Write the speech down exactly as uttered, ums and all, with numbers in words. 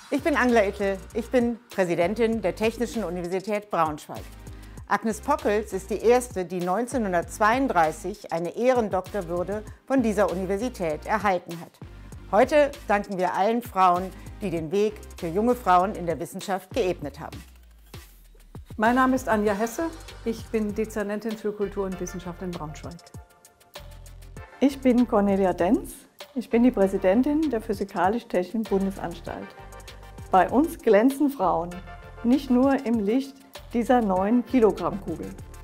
Ich bin Angela Ittel, ich bin Präsidentin der Technischen Universität Braunschweig. Agnes Pockels ist die erste, die neunzehnhundertzweiunddreißig eine Ehrendoktorwürde von dieser Universität erhalten hat. Heute danken wir allen Frauen, die den Weg für junge Frauen in der Wissenschaft geebnet haben. Mein Name ist Anja Hesse, ich bin Dezernentin für Kultur und Wissenschaft in Braunschweig. Ich bin Cornelia Denz, ich bin die Präsidentin der Physikalisch-Technischen Bundesanstalt. Bei uns glänzen Frauen, nicht nur im Licht dieser neuen Kilogrammkugel.